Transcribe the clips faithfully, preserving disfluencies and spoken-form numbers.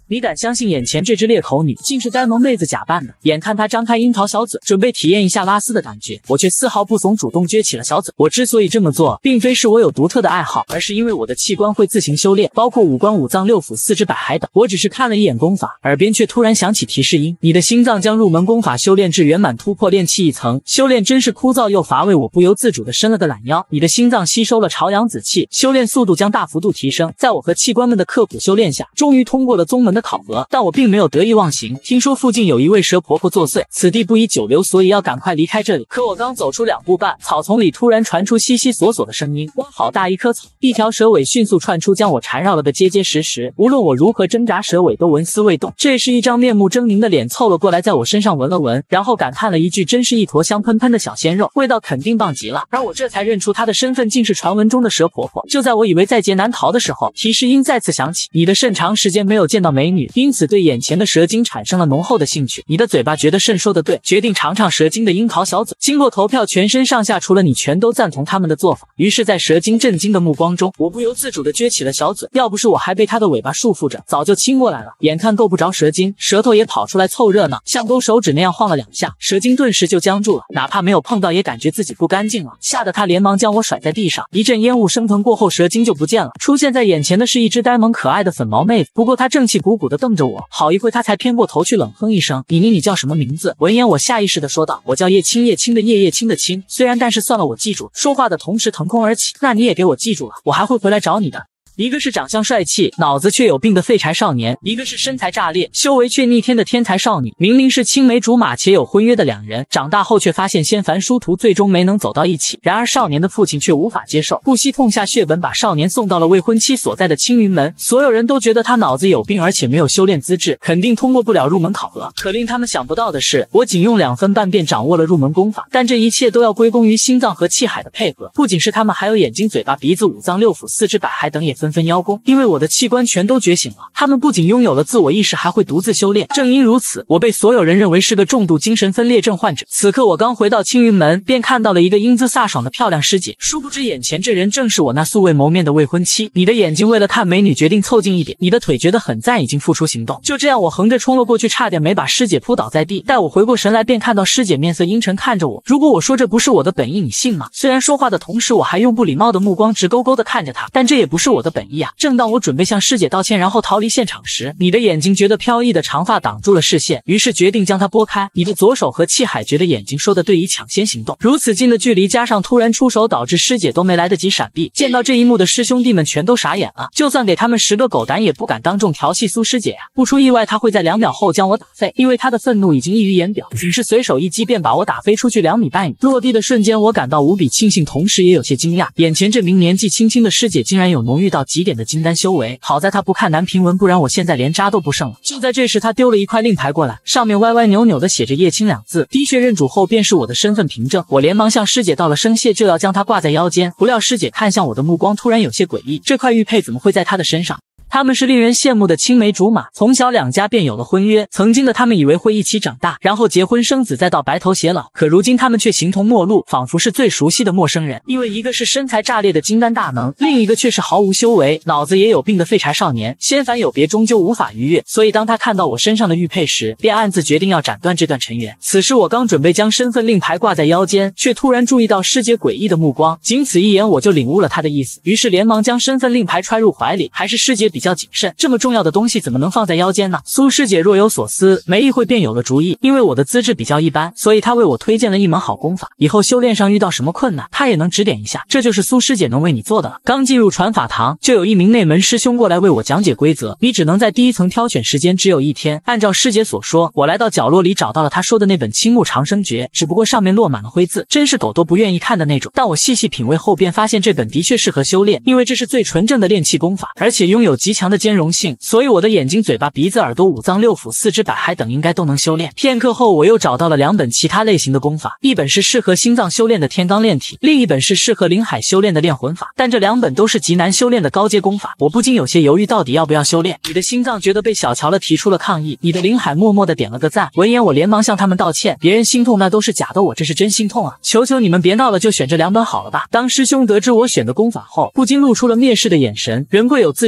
你敢相信眼前这只裂口女竟是呆萌妹子假扮的？眼看她张开樱桃小嘴，准备体验一下拉丝的感觉，我却丝毫不怂，主动撅起了小嘴。我之所以这么做，并非是我有独特的爱好，而是因为我的器官会自行修炼，包括五官、五脏六腑、四肢百骸等。我只是看了一眼功法，耳边却突然响起提示音：你的心脏将入门功法修炼至圆满，突破炼气一层。修炼真是枯燥又乏味，我不由自主地伸了个懒腰。你的心脏吸收了朝阳子气，修炼速度将大幅度提升。在我和器官们的刻苦修炼下，终于通过了宗门的考核。但我并没有得意忘形，听说附近有一位蛇婆婆作祟，此地不宜久留，所以要赶快离开这里。可我刚走出两步半，草丛里突然传出悉悉索索的声音。哇，好大一棵草！一条蛇尾迅速窜出，将我缠绕了个结结实实。无论我如何挣扎，蛇尾都纹丝未动。这时，一张面目狰狞的脸凑了过来，在我身上闻了闻，然后感叹了一句：真是一坨香喷喷的小鲜肉，味道肯定棒极了。而我这才认出她的身份竟是传闻中的蛇婆婆。就在我以为在劫难逃的时候，提示音再次响起：你的肾长时间没有见到美女，因此对眼前的蛇精产生了浓厚的兴趣。你的嘴巴觉得肾说的对，决定尝尝蛇精的樱桃小嘴。经过投票，全身上下除了你全都赞同他们的做法。于是，在蛇精震惊的目光中，我不由自主地撅起了小嘴。要不是我还被它的尾巴束缚着，早就亲过来了。眼看够不着蛇精，舌头也跑出来凑热闹，像勾手指那样晃了两下，蛇精顿时就僵住了，哪怕没有碰到，也感觉自己不干净了，吓得他连忙将我甩在地上。一阵烟雾升腾过后，蛇精就不见了。出现在眼前的是一只呆萌可爱的粉毛妹子，不过她正气鼓鼓地瞪着我，好一会她才偏过头去冷哼一声：你你你叫什么名字？闻言我下意识地说道：我叫叶青，叶青的叶，叶青的青。虽然但是算了，我记住了。说话的同时腾空而起，那你也给我记住了，我还会回来找你的。一个是长相帅气，脑子却有病的废柴少年，一个是身材炸裂，修为却逆天的天才少女。明明是青梅竹马且有婚约的两人，长大后却发现仙凡殊途，最终没能走到一起。然而少年的父亲却无法接受，不惜痛下血本把少年送到了未婚妻所在的青云门。所有人都觉得他脑子有病，而且没有修炼资质，肯定通过不了入门考核。可令他们想不到的是，我仅用两分半便掌握了入门功法，但这一切都要归功于心脏和气海的配合。不仅是他们，还有眼睛、嘴巴、鼻子、五脏六腑、四肢百骸等也纷纷邀功，因为我的器官全都觉醒了。他们不仅拥有了自我意识，还会独自修炼。正因如此，我被所有人认为是个重度精神分裂症患者。此刻我刚回到青云门，便看到了一个英姿飒爽的漂亮师姐，殊不知眼前这人正是我那素未谋面的未婚妻。你的眼睛为了看美女决定凑近一点，你的腿觉得很赞，已经付出行动。就这样，我横着冲了过去，差点没把师姐扑倒在地。待我回过神来，便看到师姐面色阴沉看着我。如果我说这不是我的本意，你信吗？虽然说话的同时，我还用不礼貌的目光直勾勾地看着她，但这也不是我的本意啊。正当我准备向师姐道歉，然后逃离现场时，你的眼睛觉得飘逸的长发挡住了视线，于是决定将它拨开。你的左手和气海觉得眼睛说的对，以抢先行动。如此近的距离，加上突然出手，导致师姐都没来得及闪避。见到这一幕的师兄弟们全都傻眼了，就算给他们十个狗胆，也不敢当众调戏苏师姐呀、啊。不出意外，他会在两秒后将我打废，因为他的愤怒已经溢于言表，仅是随手一击便把我打飞出去两米半远。落地的瞬间，我感到无比庆幸，同时也有些惊讶，眼前这名年纪轻轻的师姐竟然有浓郁到极点的金丹修为。好在她不看男评文，不然我现在连渣都不剩了。就在这时，她丢了一块令牌过来，上面歪歪扭扭的写着叶青两字，滴血认主后便是我的身份凭证。我连忙向师姐道了声谢，就要将她挂在腰间，不料师姐看向我的目光突然有些诡异，这块玉佩怎么会在她的身上？他们是令人羡慕的青梅竹马，从小两家便有了婚约。曾经的他们以为会一起长大，然后结婚生子，再到白头偕老。可如今他们却形同陌路，仿佛是最熟悉的陌生人。因为一个是身材炸裂的金丹大能，另一个却是毫无修为、脑子也有病的废柴少年。仙凡有别，终究无法逾越。所以当他看到我身上的玉佩时，便暗自决定要斩断这段尘缘。此时我刚准备将身份令牌挂在腰间，却突然注意到师姐诡异的目光，仅此一眼我就领悟了他的意思，于是连忙将身份令牌揣入怀里。还是师姐比较谨慎，这么重要的东西怎么能放在腰间呢？苏师姐若有所思，没一会便有了主意。因为我的资质比较一般，所以她为我推荐了一门好功法，以后修炼上遇到什么困难，她也能指点一下。这就是苏师姐能为你做的了。刚进入传法堂，就有一名内门师兄过来为我讲解规则，你只能在第一层挑选，时间只有一天。按照师姐所说，我来到角落里找到了她说的那本青木长生诀，只不过上面落满了灰渍，真是狗都不愿意看的那种。但我细细品味后便发现这本的确适合修炼，因为这是最纯正的炼气功法，而且拥有极强的兼容性，所以我的眼睛、嘴巴、鼻子、耳朵、五脏六腑、四肢百骸等应该都能修炼。片刻后，我又找到了两本其他类型的功法，一本是适合心脏修炼的天罡炼体，另一本是适合灵海修炼的炼魂法。但这两本都是极难修炼的高阶功法，我不禁有些犹豫，到底要不要修炼。你的心脏觉得被小瞧了，提出了抗议；你的灵海默默的点了个赞。闻言，我连忙向他们道歉，别人心痛那都是假的，我这是真心痛啊！求求你们别闹了，就选这两本好了吧。当师兄得知我选的功法后，不禁露出了蔑视的眼神。人贵有自知之明，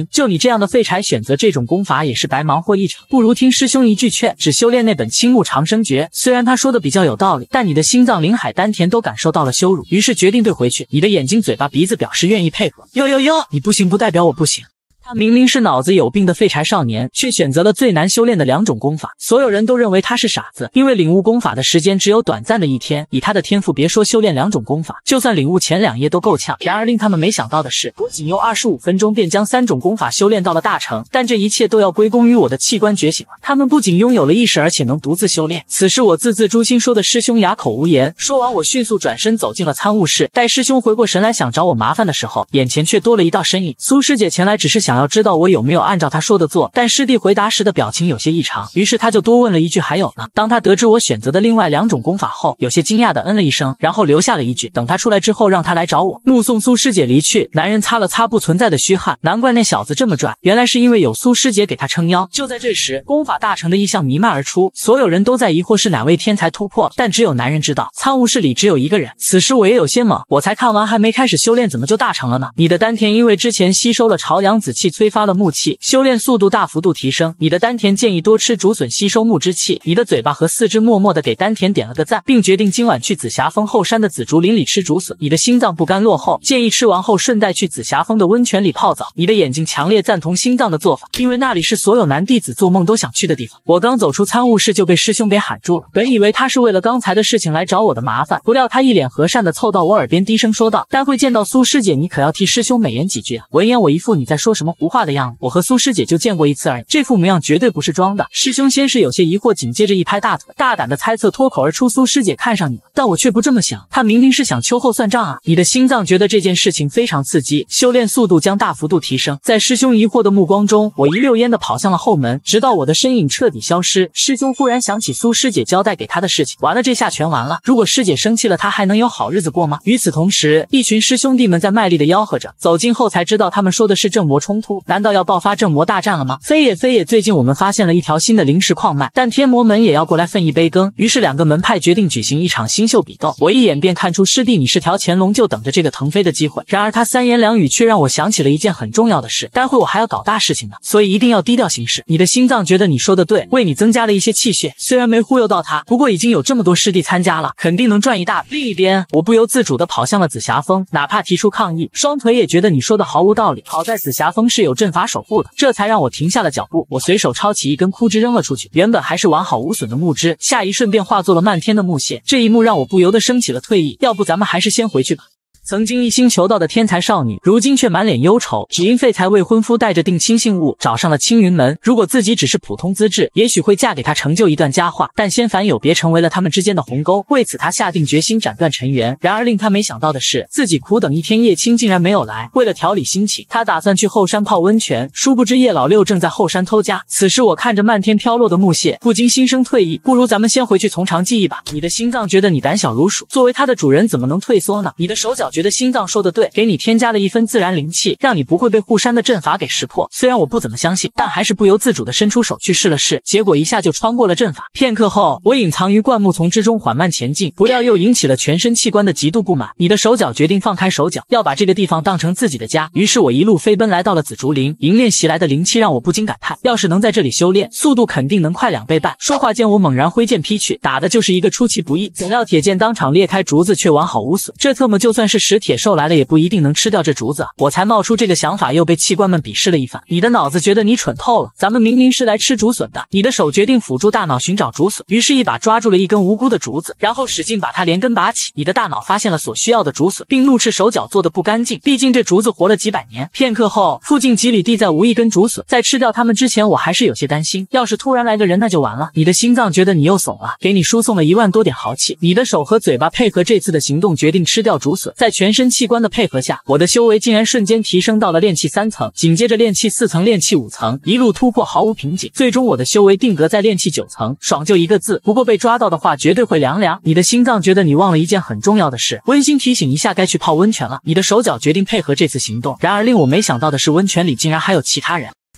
行，就你这样的废柴，选择这种功法也是白忙活一场，不如听师兄一句劝，只修炼那本青木长生诀。虽然他说的比较有道理，但你的心脏、灵海、丹田都感受到了羞辱，于是决定对回去。你的眼睛、嘴巴、鼻子表示愿意配合。哟哟哟，你不行不代表我不行。他明明是脑子有病的废柴少年，却选择了最难修炼的两种功法。所有人都认为他是傻子，因为领悟功法的时间只有短暂的一天。以他的天赋，别说修炼两种功法，就算领悟前两页都够呛。然而令他们没想到的是，我仅用二十五分钟便将三种功法修炼到了大成。但这一切都要归功于我的器官觉醒了。他们不仅拥有了意识，而且能独自修炼。此时我字字诛心说的师兄哑口无言。说完，我迅速转身走进了参悟室。待师兄回过神来想找我麻烦的时候，眼前却多了一道身影。苏师姐前来只是想要知道我有没有有按照他说的做，但师弟回答时的表情有些异常，于是他就多问了一句还有呢。当他得知我选择的另外两种功法后，有些惊讶的嗯了一声，然后留下了一句等他出来之后让他来找我。目送苏师姐离去，男人擦了擦不存在的虚汗，难怪那小子这么拽，原来是因为有苏师姐给他撑腰。就在这时，功法大成的异象弥漫而出，所有人都在疑惑是哪位天才突破，但只有男人知道，参悟室里只有一个人。此时我也有些懵，我才看完还没开始修炼，怎么就大成了呢？你的丹田因为之前吸收了朝阳子气，催发了木气，修炼速度大幅度提升。你的丹田建议多吃竹笋吸收木之气。你的嘴巴和四肢默默的给丹田点了个赞，并决定今晚去紫霞峰后山的紫竹林里吃竹笋。你的心脏不甘落后，建议吃完后顺带去紫霞峰的温泉里泡澡。你的眼睛强烈赞同心脏的做法，因为那里是所有男弟子做梦都想去的地方。我刚走出参悟室就被师兄给喊住了，本以为他是为了刚才的事情来找我的麻烦，不料他一脸和善的凑到我耳边低声说道：待会见到苏师姐，你可要替师兄美言几句啊。闻言我一副你在说什么胡话的样子，我和苏师姐就见过一次而已，这副模样绝对不是装的。师兄先是有些疑惑，紧接着一拍大腿，大胆的猜测脱口而出：苏师姐看上你了。但我却不这么想，她明明是想秋后算账啊。你的心脏觉得这件事情非常刺激，修炼速度将大幅度提升。在师兄疑惑的目光中，我一溜烟的跑向了后门，直到我的身影彻底消失。师兄忽然想起苏师姐交代给他的事情，完了，这下全完了。如果师姐生气了，他还能有好日子过吗？与此同时，一群师兄弟们在卖力的吆喝着，走近后才知道他们说的是正魔冲突，难道要爆发正魔大战了吗？非也非也，最近我们发现了一条新的灵石矿脉，但天魔门也要过来分一杯羹，于是两个门派决定举行一场新秀比斗。我一眼便看出师弟你是条潜龙，就等着这个腾飞的机会。然而他三言两语却让我想起了一件很重要的事，待会我还要搞大事情呢，所以一定要低调行事。你的心脏觉得你说的对，为你增加了一些气血，虽然没忽悠到他，不过已经有这么多师弟参加了，肯定能赚一大笔。另一边，我不由自主地跑向了紫霞峰，哪怕提出抗议，双腿也觉得你说的毫无道理。好在紫霞峰是有阵法守护的，这才让我停下了脚步。我随手抄起一根枯枝扔了出去，原本还是完好无损的木枝，下一瞬便化作了漫天的木屑。这一幕让我不由得升起了退意，要不咱们还是先回去吧。曾经一心求道的天才少女，如今却满脸忧愁，只因废材未婚夫带着定亲信物找上了青云门。如果自己只是普通资质，也许会嫁给他成就一段佳话，但仙凡有别成为了他们之间的鸿沟。为此他下定决心斩断尘缘。然而令他没想到的是，自己苦等一天，叶青竟然没有来。为了调理心情，他打算去后山泡温泉，殊不知叶老六正在后山偷家。此时我看着漫天飘落的木屑，不禁心生退意，不如咱们先回去从长计议吧。你的心脏觉得你胆小如鼠，作为他的主人怎么能退缩呢？你的手脚觉得心脏说的对，给你添加了一分自然灵气，让你不会被护山的阵法给识破。虽然我不怎么相信，但还是不由自主的伸出手去试了试，结果一下就穿过了阵法。片刻后，我隐藏于灌木丛之中缓慢前进，不料又引起了全身器官的极度不满。你的手脚决定放开手脚，要把这个地方当成自己的家。于是我一路飞奔来到了紫竹林，迎面袭来的灵气让我不禁感叹，要是能在这里修炼，速度肯定能快两倍半。说话间，我猛然挥剑劈去，打的就是一个出其不意。怎料铁剑当场裂开竹子，却完好无损。这特么就算是食铁兽来了，也不一定能吃掉这竹子啊！我才冒出这个想法，又被器官们鄙视了一番。你的脑子觉得你蠢透了，咱们明明是来吃竹笋的。你的手决定辅助大脑寻找竹笋，于是一把抓住了一根无辜的竹子，然后使劲把它连根拔起。你的大脑发现了所需要的竹笋，并怒斥手脚做的不干净，毕竟这竹子活了几百年。片刻后，附近几里地再无一根竹笋。在吃掉它们之前，我还是有些担心，要是突然来个人那就完了。你的心脏觉得你又怂了，给你输送了一万多点豪气。你的手和嘴巴配合这次的行动，决定吃掉竹笋。在全身器官的配合下，我的修为竟然瞬间提升到了炼气三层，紧接着炼气四层、炼气五层，一路突破毫无瓶颈。最终我的修为定格在炼气九层，爽就一个字。不过被抓到的话，绝对会凉凉。你的心脏觉得你忘了一件很重要的事，温馨提醒一下，该去泡温泉了。你的手脚决定配合这次行动，然而令我没想到的是，温泉里竟然还有其他人。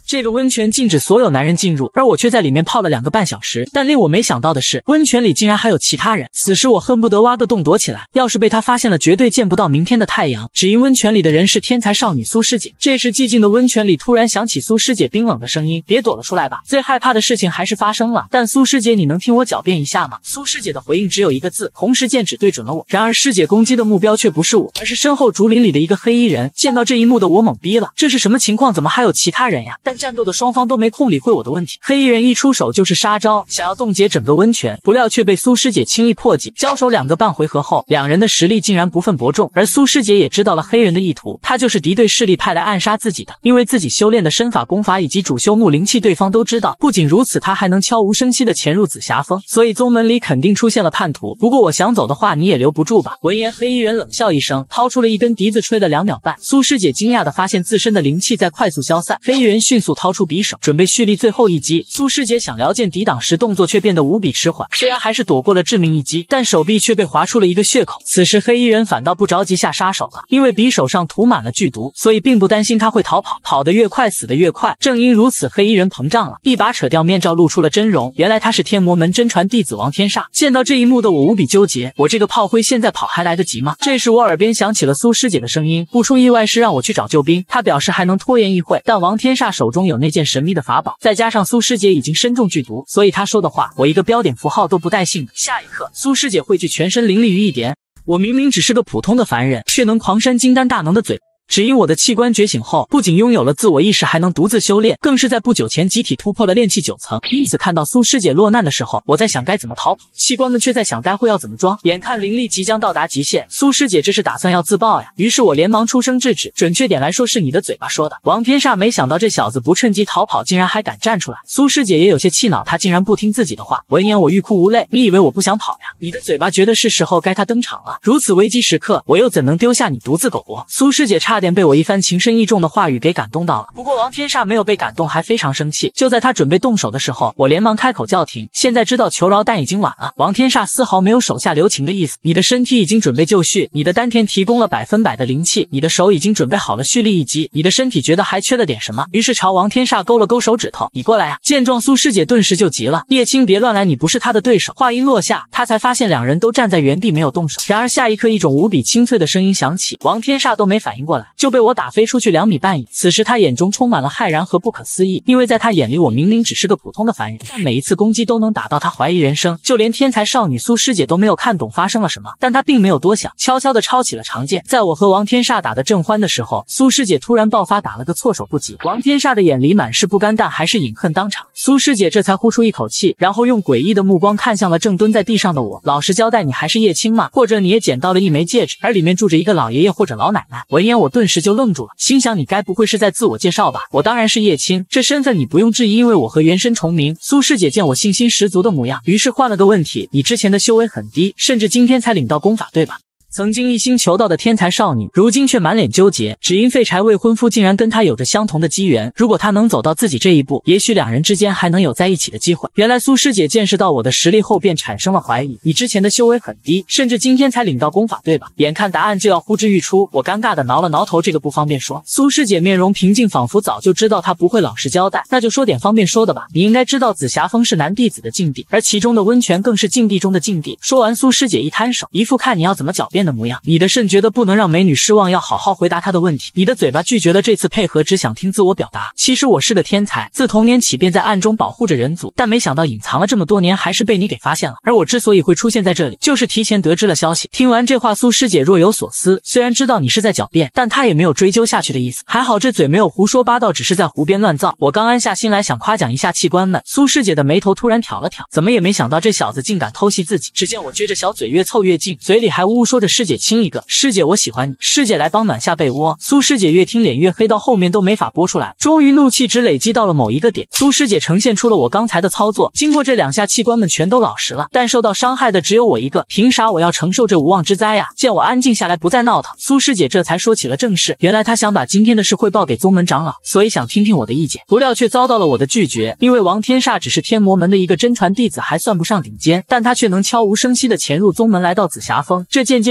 这个温泉禁止所有男人进入，而我却在里面泡了两个半小时。但令我没想到的是，温泉里竟然还有其他人。此时我恨不得挖个洞躲起来，要是被他发现了，绝对见不到明天的太阳。只因温泉里的人是天才少女苏师姐。这时寂静的温泉里突然响起苏师姐冰冷的声音：“别躲了，出来吧。”最害怕的事情还是发生了。但苏师姐，你能听我狡辩一下吗？苏师姐的回应只有一个字，同时剑指对准了我。然而师姐攻击的目标却不是我，而是身后竹林里的一个黑衣人。见到这一幕的我懵逼了，这是什么情况？怎么还有其他人呀？但战斗的双方都没空理会我的问题。黑衣人一出手就是杀招，想要冻结整个温泉，不料却被苏师姐轻易破解。交手两个半回合后，两人的实力竟然不分伯仲。而苏师姐也知道了黑人的意图，她就是敌对势力派来暗杀自己的。因为自己修炼的身法功法以及主修木灵气，对方都知道。不仅如此，她还能悄无声息地潜入紫霞峰，所以宗门里肯定出现了叛徒。不过我想走的话，你也留不住吧？闻言，黑衣人冷笑一声，掏出了一根笛子，吹了两秒半。苏师姐惊讶地发现自身的灵气在快速消散。黑衣人迅速掏出匕首，准备蓄力最后一击。苏师姐想撩剑抵挡时，动作却变得无比迟缓。虽然还是躲过了致命一击，但手臂却被划出了一个血口。此时黑衣人反倒不着急下杀手了，因为匕首上涂满了剧毒，所以并不担心他会逃跑。跑得越快，死得越快。正因如此，黑衣人膨胀了，一把扯掉面罩，露出了真容。原来他是天魔门真传弟子王天煞。见到这一幕的我无比纠结，我这个炮灰现在跑还来得及吗？这时我耳边响起了苏师姐的声音，不出意外是让我去找救兵。她表示还能拖延一会，但王天煞手中有那件神秘的法宝，再加上苏师姐已经身中剧毒，所以她说的话我一个标点符号都不带信的。下一刻，苏师姐汇聚全身灵力于一点，我明明只是个普通的凡人，却能狂扇金丹大能的嘴。只因我的器官觉醒后，不仅拥有了自我意识，还能独自修炼，更是在不久前集体突破了炼气九层。因此看到苏师姐落难的时候，我在想该怎么逃跑，器官们却在想待会要怎么装。眼看灵力即将到达极限，苏师姐这是打算要自爆呀。于是我连忙出声制止，准确点来说是你的嘴巴说的。王天煞没想到这小子不趁机逃跑，竟然还敢站出来。苏师姐也有些气恼，他竟然不听自己的话。闻言我欲哭无泪，你以为我不想跑呀？你的嘴巴觉得是时候该他登场了。如此危机时刻，我又怎能丢下你独自苟活？苏师姐差点被我一番情情深意重的话语给感动到了。不过王天煞没有被感动，还非常生气。就在他准备动手的时候，我连忙开口叫停。现在知道求饶，但已经晚了。王天煞丝毫没有手下留情的意思。你的身体已经准备就绪，你的丹田提供了百分百的灵气，你的手已经准备好了蓄力一击，你的身体觉得还缺了点什么，于是朝王天煞勾了勾手指头，你过来啊！见状，苏师姐顿时就急了，叶青别乱来，你不是他的对手。话音落下，他才发现两人都站在原地没有动手。然而下一刻，一种无比清脆的声音响起，王天煞都没反应过来，就被我打飞出去两米半矣。此时他眼中充满了骇然和不可思议，因为在他眼里我明明只是个普通的凡人，但每一次攻击都能打到他怀疑人生。就连天才少女苏师姐都没有看懂发生了什么，但她并没有多想，悄悄地抄起了长剑。在我和王天煞打得正欢的时候，苏师姐突然爆发，打了个措手不及。王天煞的眼里满是不甘，但还是隐恨当场。苏师姐这才呼出一口气，然后用诡异的目光看向了正蹲在地上的我。老实交代，你还是叶青吗？或者你也捡到了一枚戒指，而里面住着一个老爷爷或者老奶奶？闻言我顿时就愣住了，心想你该不会是在自我介绍吧？我当然是叶青，这身份你不用质疑，因为我和原身重名。苏师姐见我信心十足的模样，于是换了个问题，你之前的修为很低，甚至今天才领到功法对吧？曾经一心求道的天才少女，如今却满脸纠结，只因废柴未婚夫竟然跟她有着相同的机缘。如果她能走到自己这一步，也许两人之间还能有在一起的机会。原来苏师姐见识到我的实力后，便产生了怀疑。你之前的修为很低，甚至今天才领到功法对吧？眼看答案就要呼之欲出，我尴尬的挠了挠头，这个不方便说。苏师姐面容平静，仿佛早就知道她不会老实交代，那就说点方便说的吧。你应该知道紫霞峰是男弟子的禁地，而其中的温泉更是禁地中的禁地。说完，苏师姐一摊手，一副看你要怎么狡辩的模样。你的肾觉得不能让美女失望，要好好回答她的问题。你的嘴巴拒绝了这次配合，只想听自我表达。其实我是个天才，自童年起便在暗中保护着人族，但没想到隐藏了这么多年，还是被你给发现了。而我之所以会出现在这里，就是提前得知了消息。听完这话，苏师姐若有所思，虽然知道你是在狡辩，但她也没有追究下去的意思。还好这嘴没有胡说八道，只是在胡编乱造。我刚安下心来，想夸奖一下器官们，苏师姐的眉头突然挑了挑，怎么也没想到这小子竟敢偷袭自己。只见我撅着小嘴越凑越近，嘴里还呜呜说着师姐亲一个，师姐我喜欢你，师姐来帮暖下被窝。苏师姐越听脸越黑，到后面都没法播出来。终于怒气值累积到了某一个点，苏师姐呈现出了我刚才的操作。经过这两下，器官们全都老实了，但受到伤害的只有我一个。凭啥我要承受这无妄之灾呀？见我安静下来，不再闹腾，苏师姐这才说起了正事。原来她想把今天的事汇报给宗门长老，所以想听听我的意见，不料却遭到了我的拒绝。因为王天煞只是天魔门的一个真传弟子，还算不上顶尖，但他却能悄无声息地潜入宗门，来到紫霞峰，这间接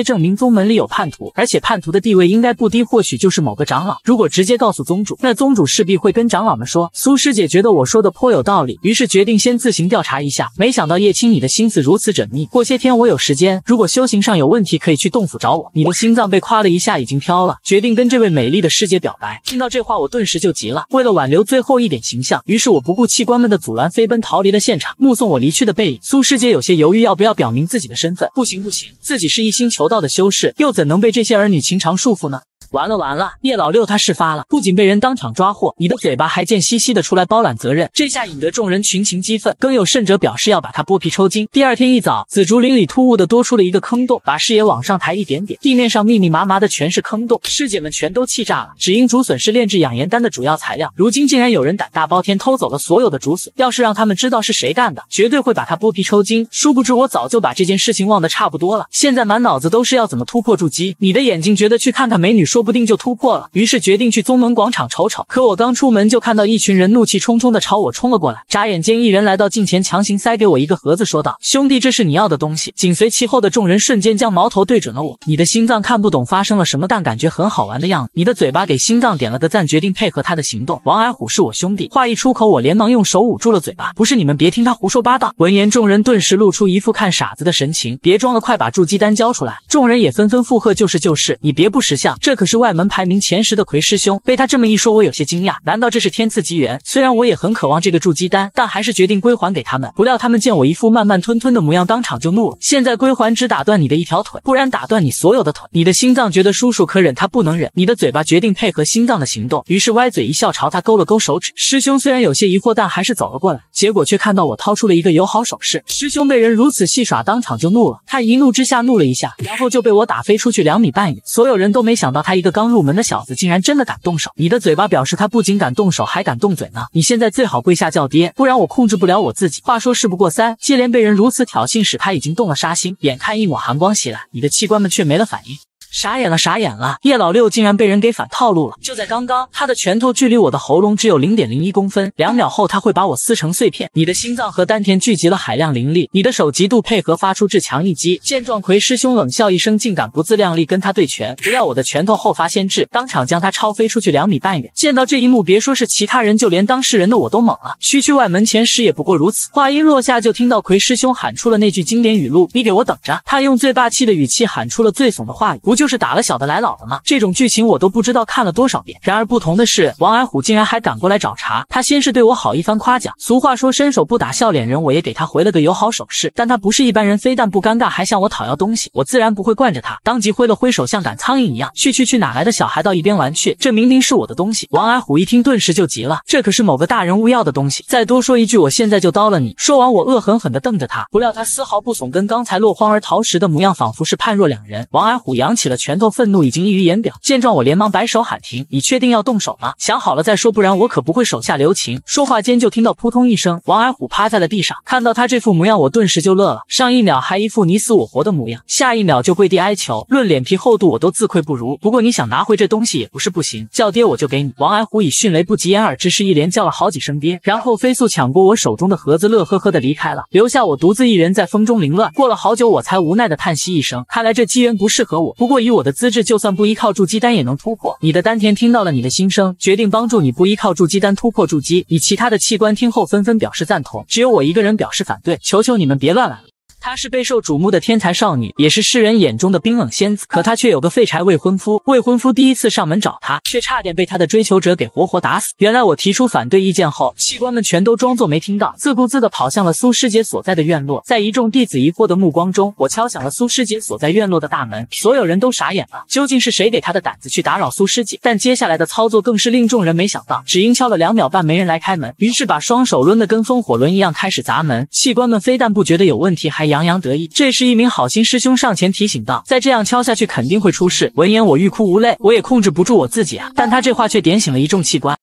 证明宗门里有叛徒，而且叛徒的地位应该不低，或许就是某个长老。如果直接告诉宗主，那宗主势必会跟长老们说。苏师姐觉得我说的颇有道理，于是决定先自行调查一下。没想到叶青你的心思如此缜密，过些天我有时间，如果修行上有问题，可以去洞府找我。你的心脏被夸了一下，已经飘了，决定跟这位美丽的师姐表白。听到这话，我顿时就急了。为了挽留最后一点形象，于是我不顾器官们的阻拦，飞奔逃离了现场。目送我离去的背影，苏师姐有些犹豫，要不要表明自己的身份。不行不行，自己是一心求道的修士，又怎能被这些儿女情长束缚呢？完了完了，叶老六他事发了，不仅被人当场抓获，你的嘴巴还贱兮兮的出来包揽责任，这下引得众人群情激愤，更有甚者表示要把他剥皮抽筋。第二天一早，紫竹林里突兀的多出了一个坑洞，把视野往上抬一点点，地面上密密麻麻的全是坑洞，师姐们全都气炸了。只因竹笋是炼制养颜丹的主要材料，如今竟然有人胆大包天偷走了所有的竹笋，要是让他们知道是谁干的，绝对会把他剥皮抽筋。殊不知我早就把这件事情忘得差不多了，现在满脑子都是要怎么突破筑基。你的眼睛觉得去看看美女说不定就突破了，于是决定去宗门广场瞅瞅。可我刚出门就看到一群人怒气冲冲的朝我冲了过来，眨眼间一人来到近前，强行塞给我一个盒子，说道：兄弟，这是你要的东西。紧随其后的众人瞬间将矛头对准了我。你的心脏看不懂发生了什么，但感觉很好玩的样子。你的嘴巴给心脏点了个赞，决定配合他的行动。王矮虎是我兄弟，话一出口，我连忙用手捂住了嘴巴。不是你们别听他胡说八道。闻言，众人顿时露出一副看傻子的神情。别装了，快把筑基丹交出来。众人也纷纷附和，就是就是，你别不识相，这可是外门排名前十的魁师兄。被他这么一说，我有些惊讶，难道这是天赐机缘？虽然我也很渴望这个筑基丹，但还是决定归还给他们。不料他们见我一副慢慢吞吞的模样，当场就怒了。现在归还只打断你的一条腿，不然打断你所有的腿。你的心脏觉得叔叔可忍，他不能忍。你的嘴巴决定配合心脏的行动，于是歪嘴一笑，朝他勾了勾手指。师兄虽然有些疑惑，但还是走了过来，结果却看到我掏出了一个友好手势。师兄被人如此戏耍，当场就怒了。他一怒之下怒了一下，然后就被我打飞出去两米半远。所有人都没想到他一个刚入门的小子竟然真的敢动手。你的嘴巴表示他不仅敢动手，还敢动嘴呢。你现在最好跪下叫爹，不然我控制不了我自己。话说事不过三，接连被人如此挑衅，使他已经动了杀心。眼看一抹寒光袭来，你的器官们却没了反应。傻眼了傻眼了，叶老六竟然被人给反套路了。就在刚刚，他的拳头距离我的喉咙只有 零点零一 公分，两秒后他会把我撕成碎片。你的心脏和丹田聚集了海量灵力，你的手极度配合，发出至强一击。见状，魁师兄冷笑一声，竟敢不自量力跟他对拳。不料我的拳头后发先至，当场将他超飞出去两米半远。见到这一幕，别说是其他人，就连当事人的我都懵了。区区外门前时也不过如此。话音落下，就听到魁师兄喊出了那句经典语录：你给我等着。他用最霸气的语气喊出了最怂的话语，不就是打了小的来老了吗？这种剧情我都不知道看了多少遍。然而不同的是，王矮虎竟然还赶过来找茬。他先是对我好一番夸奖，俗话说伸手不打笑脸人，我也给他回了个友好手势。但他不是一般人，非但不尴尬，还向我讨要东西，我自然不会惯着他，当即挥了挥手，像赶苍蝇一样，去去去，哪来的小孩到一边玩去，这明明是我的东西。王矮虎一听顿时就急了，这可是某个大人物要的东西，再多说一句我现在就刀了你。说完我恶狠狠地瞪着他，不料他丝毫不怂，跟刚才落荒而逃时的模样仿佛是判若两人。王矮虎扬起了拳头，愤怒已经溢于言表。见状我连忙摆手喊停，你确定要动手吗？想好了再说，不然我可不会手下留情。说话间就听到扑通一声，王矮虎趴在了地上。看到他这副模样，我顿时就乐了，上一秒还一副你死我活的模样，下一秒就跪地哀求，论脸皮厚度我都自愧不如。不过你想拿回这东西也不是不行，叫爹我就给你。王矮虎以迅雷不及掩耳之势一连叫了好几声爹，然后飞速抢过我手中的盒子，乐呵呵的离开了，留下我独自一人在风中凌乱。过了好久，我才无奈的叹息一声，看来这机缘不适合我，不过以我的资质，就算不依靠筑基丹也能突破。你的丹田听到了你的心声，决定帮助你不依靠筑基丹突破筑基。你其他的器官听后纷纷表示赞同，只有我一个人表示反对，求求你们别乱来了。她是备受瞩目的天才少女，也是世人眼中的冰冷仙子，可她却有个废柴未婚夫。未婚夫第一次上门找她，却差点被她的追求者给活活打死。原来我提出反对意见后，器官们全都装作没听到，自顾自地跑向了苏师姐所在的院落。在一众弟子疑惑的目光中，我敲响了苏师姐所在院落的大门，所有人都傻眼了，究竟是谁给她的胆子去打扰苏师姐？但接下来的操作更是令众人没想到，只因敲了两秒半没人来开门，于是把双手抡得跟风火轮一样开始砸门。器官们非但不觉得有问题，还洋洋得意。这时一名好心师兄上前提醒道，再这样敲下去肯定会出事。闻言我欲哭无泪，我也控制不住我自己啊，但他这话却点醒了一众器官。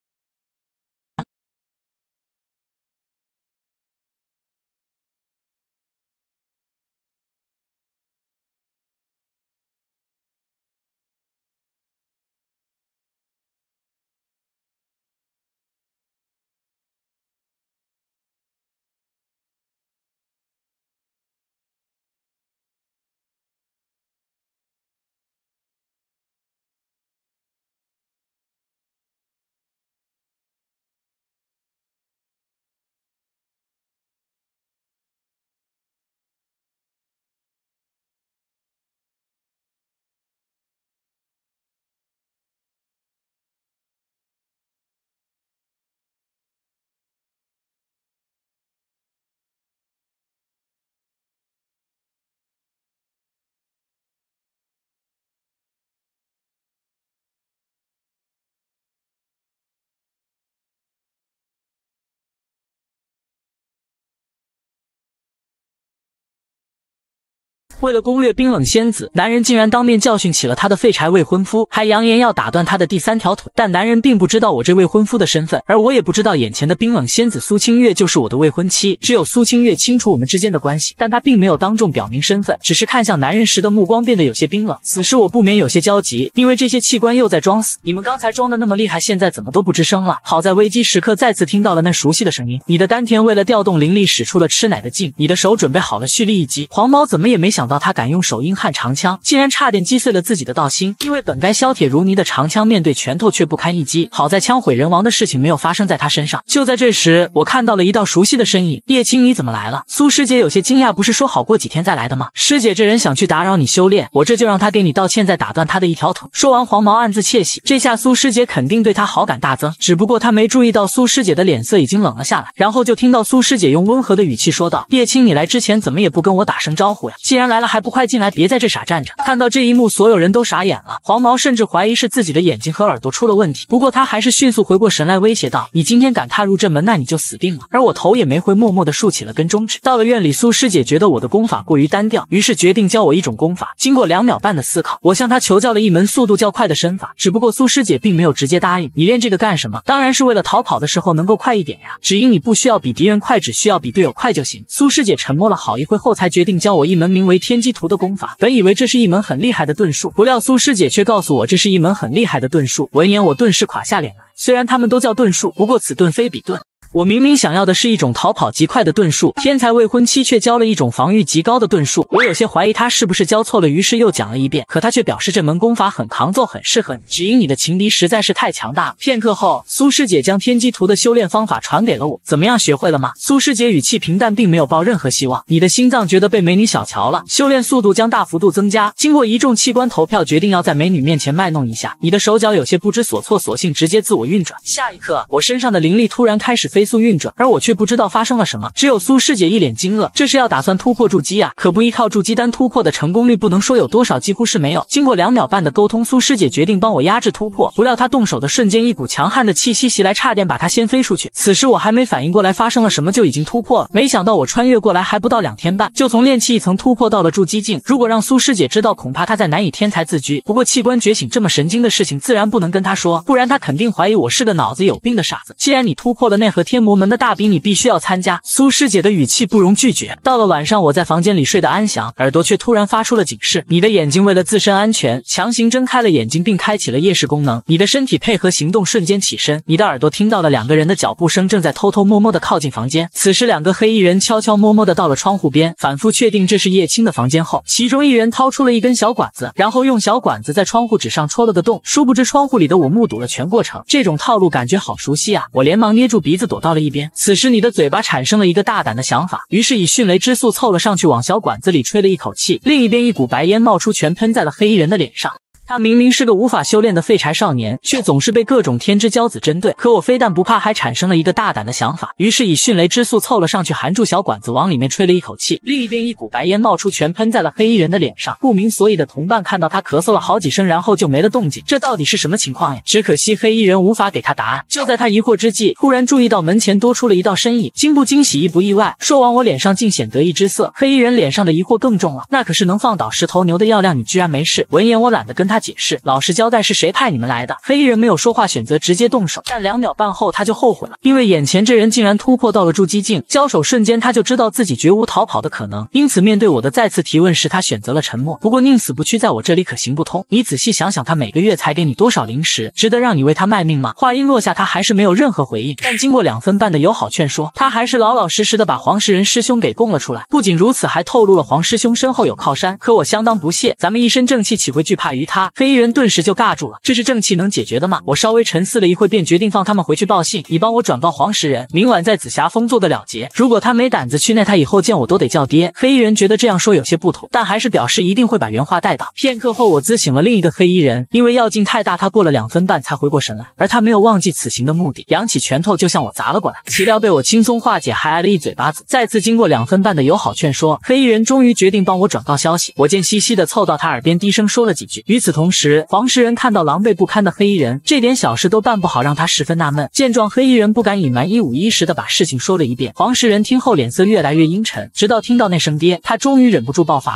为了攻略冰冷仙子，男人竟然当面教训起了他的废柴未婚夫，还扬言要打断他的第三条腿。但男人并不知道我这未婚夫的身份，而我也不知道眼前的冰冷仙子苏清月就是我的未婚妻。只有苏清月清楚我们之间的关系，但她并没有当众表明身份，只是看向男人时的目光变得有些冰冷。此时我不免有些焦急，因为这些器官又在装死。你们刚才装的那么厉害，现在怎么都不吱声了？好在危机时刻再次听到了那熟悉的声音。你的丹田为了调动灵力使出了吃奶的劲，你的手准备好了蓄力一击。黄毛怎么也没想到他敢用手阴汉长枪，竟然差点击碎了自己的道心，因为本该削铁如泥的长枪面对拳头却不堪一击。好在枪毁人亡的事情没有发生在他身上。就在这时，我看到了一道熟悉的身影。叶青，你怎么来了？苏师姐有些惊讶，不是说好过几天再来的吗？师姐这人想去打扰你修炼，我这就让他给你道歉，再打断他的一条腿。说完，黄毛暗自窃喜，这下苏师姐肯定对他好感大增。只不过他没注意到苏师姐的脸色已经冷了下来，然后就听到苏师姐用温和的语气说道：叶青，你来之前怎么也不跟我打声招呼呀？既然来了，还不快进来，别在这傻站着。看到这一幕，所有人都傻眼了。黄毛甚至怀疑是自己的眼睛和耳朵出了问题，不过他还是迅速回过神来，威胁道：你今天敢踏入这门，那你就死定了。而我头也没回，默默地竖起了根中指。到了院里，苏师姐觉得我的功法过于单调，于是决定教我一种功法。经过两秒半的思考，我向她求教了一门速度较快的身法，只不过苏师姐并没有直接答应。你练这个干什么？当然是为了逃跑的时候能够快一点呀，只因你不需要比敌人快，只需要比队友快就行。苏师姐沉默了好一会后才决定教我一门名为天机图的功法。本以为这是一门很厉害的遁术，不料苏师姐却告诉我这是一门很厉害的遁术。闻言我顿时垮下脸来，虽然他们都叫遁术，不过此遁非彼遁。我明明想要的是一种逃跑极快的遁术，天才未婚妻却教了一种防御极高的遁术，我有些怀疑他是不是教错了，于是又讲了一遍，可他却表示这门功法很抗揍，很适合你，只因你的情敌实在是太强大了。片刻后，苏师姐将天机图的修炼方法传给了我，怎么样，学会了吗？苏师姐语气平淡，并没有抱任何希望。你的心脏觉得被美女小瞧了，修炼速度将大幅度增加，经过一众器官投票，决定要在美女面前卖弄一下。你的手脚有些不知所措，索性直接自我运转。下一刻，我身上的灵力突然开始飞速运转，而我却不知道发生了什么，只有苏师姐一脸惊愕，这是要打算突破筑基啊？可不依靠筑基丹突破的成功率不能说有多少，几乎是没有。经过两秒半的沟通，苏师姐决定帮我压制突破，不料她动手的瞬间，一股强悍的气息袭来，差点把她掀飞出去。此时我还没反应过来发生了什么，就已经突破了。没想到我穿越过来还不到两天半，就从炼气一层突破到了筑基境。如果让苏师姐知道，恐怕她再难以天才自居。不过器官觉醒这么神经的事情，自然不能跟她说，不然她肯定怀疑我是个脑子有病的傻子。既然你突破了内核天魔门的大比，你必须要参加。苏师姐的语气不容拒绝。到了晚上，我在房间里睡得安详，耳朵却突然发出了警示。你的眼睛为了自身安全，强行睁开了眼睛，并开启了夜视功能。你的身体配合行动，瞬间起身。你的耳朵听到了两个人的脚步声，正在偷偷摸摸地靠近房间。此时，两个黑衣人悄悄摸摸地到了窗户边，反复确定这是叶青的房间后，其中一人掏出了一根小管子，然后用小管子在窗户纸上戳了个洞。殊不知窗户里的我目睹了全过程。这种套路感觉好熟悉啊！我连忙捏住鼻子躲到了一边。此时，你的嘴巴产生了一个大胆的想法，于是以迅雷之速凑了上去，往小管子里吹了一口气。另一边，一股白烟冒出，全喷在了黑衣人的脸上。他明明是个无法修炼的废柴少年，却总是被各种天之骄子针对。可我非但不怕，还产生了一个大胆的想法，于是以迅雷之速凑了上去，含住小管子往里面吹了一口气。另一边，一股白烟冒出，全喷在了黑衣人的脸上。不明所以的同伴看到他咳嗽了好几声，然后就没了动静。这到底是什么情况呀？只可惜黑衣人无法给他答案。就在他疑惑之际，突然注意到门前多出了一道身影。惊不惊喜，意不意外？说完，我脸上尽显得意之色。黑衣人脸上的疑惑更重了，那可是能放倒十头牛的药量，你居然没事？闻言，我懒得跟他解释，老实交代是谁派你们来的。黑衣人没有说话，选择直接动手，但两秒半后他就后悔了，因为眼前这人竟然突破到了筑基境。交手瞬间，他就知道自己绝无逃跑的可能，因此面对我的再次提问时，他选择了沉默。不过宁死不屈在我这里可行不通。你仔细想想，他每个月才给你多少零食，值得让你为他卖命吗？话音落下，他还是没有任何回应。但经过两分半的友好劝说，他还是老老实实的把黄石人师兄给供了出来。不仅如此，还透露了黄师兄身后有靠山。可我相当不屑，咱们一身正气岂会惧怕于他？黑衣人顿时就尬住了，这是正气能解决的吗？我稍微沉思了一会，便决定放他们回去报信，你帮我转告黄石人，明晚在紫霞峰做得了结。如果他没胆子去，那他以后见我都得叫爹。黑衣人觉得这样说有些不妥，但还是表示一定会把原话带到。片刻后，我自醒了另一个黑衣人，因为药劲太大，他过了两分半才回过神来，而他没有忘记此行的目的，扬起拳头就向我砸了过来。岂料被我轻松化解，还挨了一嘴巴子。再次经过两分半的友好劝说，黑衣人终于决定帮我转告消息。我贱兮兮的凑到他耳边低声说了几句。与此同时，黄石人看到狼狈不堪的黑衣人，这点小事都办不好，让他十分纳闷。见状，黑衣人不敢隐瞒，一五一十的把事情说了一遍。黄石人听后脸色越来越阴沉，直到听到那声爹，他终于忍不住爆发了。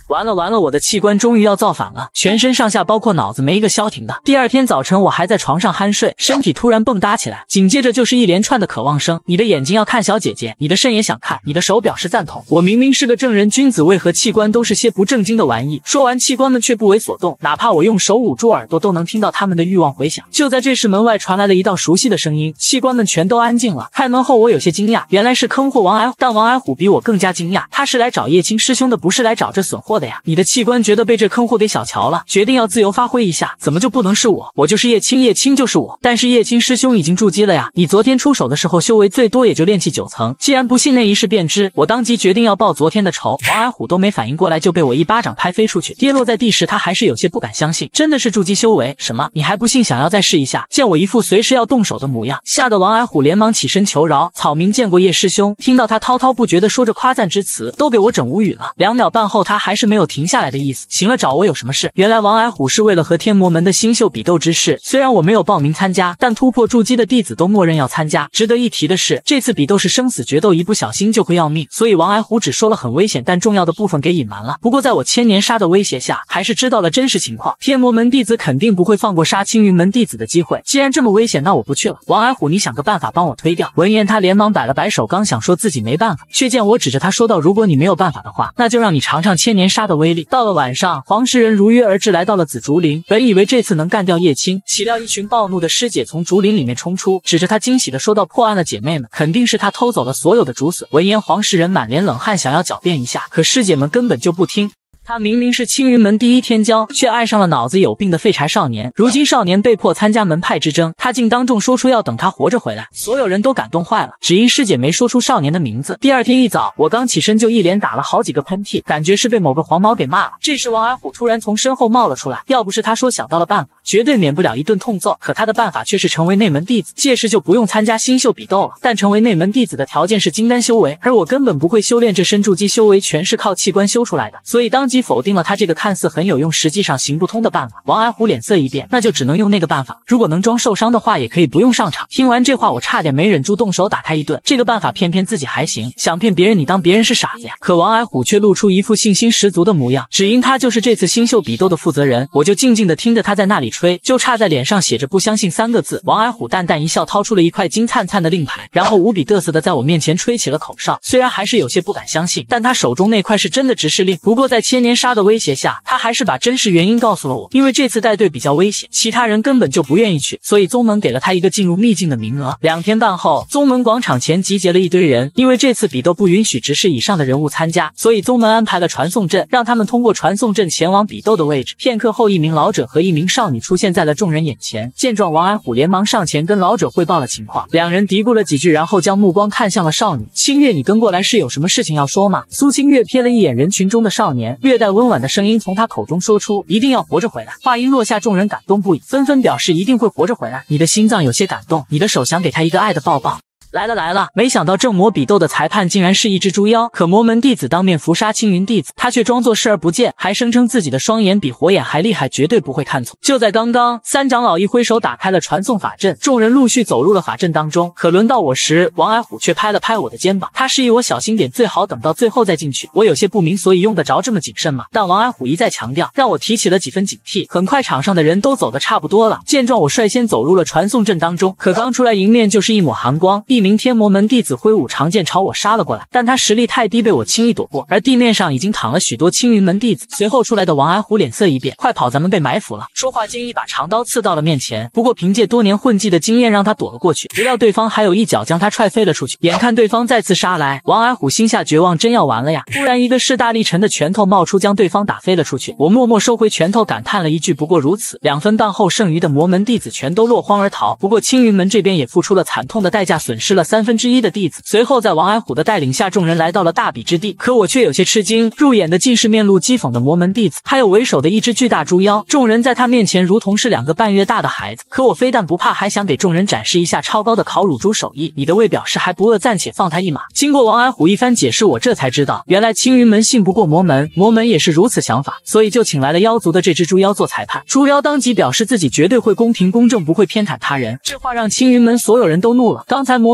完了完了，我的器官终于要造反了，全身上下包括脑子没一个消停的。第二天早晨，我还在床上酣睡，身体突然蹦跶起来，紧接着就是一连串的渴望声。你的眼睛要看小姐姐，你的肾也想看，你的手表示赞同。我明明是个正人君子，为何器官都是些不正经的玩意？说完，器官们却不为所动，哪怕我用手捂住耳朵，都能听到他们的欲望回响。就在这时，门外传来了一道熟悉的声音，器官们全都安静了。开门后，我有些惊讶，原来是坑货王矮虎，但王矮虎比我更加惊讶，他是来找叶青师兄的，不是来找这损货的呀。你的器官觉得被这坑货给小瞧了，决定要自由发挥一下，怎么就不能是我？我就是叶青，叶青就是我。但是叶青师兄已经筑基了呀，你昨天出手的时候修为最多也就炼气九层，既然不信，那一试便知。我当即决定要报昨天的仇。王矮虎都没反应过来，就被我一巴掌拍飞出去，跌落在地时，他还是有些不敢相信，真的是筑基修为？什么？你还不信？想要再试一下？见我一副随时要动手的模样，吓得王矮虎连忙起身求饶。草民见过叶师兄，听到他滔滔不绝地说着夸赞之词，都给我整无语了。两秒半后，他还是没有停下来的意思。行了，找我有什么事？原来王矮虎是为了和天魔门的星宿比斗之事，虽然我没有报名参加，但突破筑基的弟子都默认要参加。值得一提的是，这次比斗是生死决斗，一不小心就会要命，所以王矮虎只说了很危险但重要的部分给隐瞒了。不过在我千年杀的威胁下，还是知道了真实情况。天魔门弟子肯定不会放过杀青云门弟子的机会，既然这么危险，那我不去了。王矮虎，你想个办法帮我推掉。闻言，他连忙摆了摆手，刚想说自己没办法，却见我指着他说道：如果你没有办法的话，那就让你尝尝千年杀的威力。到了晚上，黄石人如约而至，来到了紫竹林。本以为这次能干掉叶青，岂料一群暴怒的师姐从竹林里面冲出，指着他惊喜地说道：破案了，姐妹们，肯定是他偷走了所有的竹笋。闻言，黄石人满脸冷汗，想要狡辩一下，可师姐们根本就不听。他明明是青云门第一天骄，却爱上了脑子有病的废柴少年。如今少年被迫参加门派之争，他竟当众说出要等他活着回来，所有人都感动坏了。只因师姐没说出少年的名字。第二天一早，我刚起身就一连打了好几个喷嚏，感觉是被某个黄毛给骂了。这时王矮虎突然从身后冒了出来，要不是他说想到了办法，绝对免不了一顿痛揍。可他的办法却是成为内门弟子，届时就不用参加新秀比斗了。但成为内门弟子的条件是金丹修为，而我根本不会修炼，这身筑基修为全是靠器官修出来的，所以当即否定了他这个看似很有用，实际上行不通的办法。王矮虎脸色一变，那就只能用那个办法。如果能装受伤的话，也可以不用上场。听完这话，我差点没忍住动手打他一顿。这个办法偏偏自己还行，想骗别人，你当别人是傻子呀？可王矮虎却露出一副信心十足的模样，只因他就是这次新秀比斗的负责人。我就静静地听着他在那里吹，就差在脸上写着不相信三个字。王矮虎淡淡一笑，掏出了一块金灿灿的令牌，然后无比嘚瑟地在我面前吹起了口哨。虽然还是有些不敢相信，但他手中那块是真的执事令。不过在千年杀的威胁下，他还是把真实原因告诉了我。因为这次带队比较危险，其他人根本就不愿意去，所以宗门给了他一个进入秘境的名额。两天半后，宗门广场前集结了一堆人，因为这次比斗不允许执事以上的人物参加，所以宗门安排了传送阵，让他们通过传送阵前往比斗的位置。片刻后，一名老者和一名少女出现在了众人眼前。见状，王矮虎连忙上前跟老者汇报了情况。两人嘀咕了几句，然后将目光看向了少女。清月，你跟过来是有什么事情要说吗？苏清月瞥了一眼人群中的少年，略带温婉的声音从他口中说出：一定要活着回来。话音落下，众人感动不已，纷纷表示一定会活着回来。你的心脏有些感动，你的手想给他一个爱的抱抱。来了来了！没想到正魔比斗的裁判竟然是一只猪妖，可魔门弟子当面伏杀青云弟子，他却装作视而不见，还声称自己的双眼比火眼还厉害，绝对不会看错。就在刚刚，三长老一挥手打开了传送法阵，众人陆续走入了法阵当中。可轮到我时，王矮虎却拍了拍我的肩膀，他示意我小心点，最好等到最后再进去。我有些不明所以，用得着这么谨慎吗？但王矮虎一再强调，让我提起了几分警惕。很快场上的人都走得差不多了，见状我率先走入了传送阵当中，可刚出来迎面就是一抹寒光，一名天魔门弟子挥舞长剑朝我杀了过来，但他实力太低，被我轻易躲过。而地面上已经躺了许多青云门弟子。随后出来的王矮虎脸色一变，快跑，咱们被埋伏了！说话间，一把长刀刺到了面前，不过凭借多年混迹的经验，让他躲了过去。不料对方还有一脚将他踹飞了出去。眼看对方再次杀来，王矮虎心下绝望，真要完了呀！突然，一个势大力沉的拳头冒出，将对方打飞了出去。我默默收回拳头，感叹了一句：不过如此。两分半后，剩余的魔门弟子全都落荒而逃。不过青云门这边也付出了惨痛的代价，损失了三分之一的弟子。随后在王矮虎的带领下，众人来到了大比之地。可我却有些吃惊，入眼的尽是面露讥讽的魔门弟子，还有为首的一只巨大猪妖。众人在他面前如同是两个半月大的孩子。可我非但不怕，还想给众人展示一下超高的烤乳猪手艺。你的胃表示还不饿，暂且放他一马。经过王矮虎一番解释，我这才知道，原来青云门信不过魔门，魔门也是如此想法，所以就请来了妖族的这只猪妖做裁判。猪妖当即表示自己绝对会公平公正，不会偏袒他人。这话让青云门所有人都怒了。刚才魔门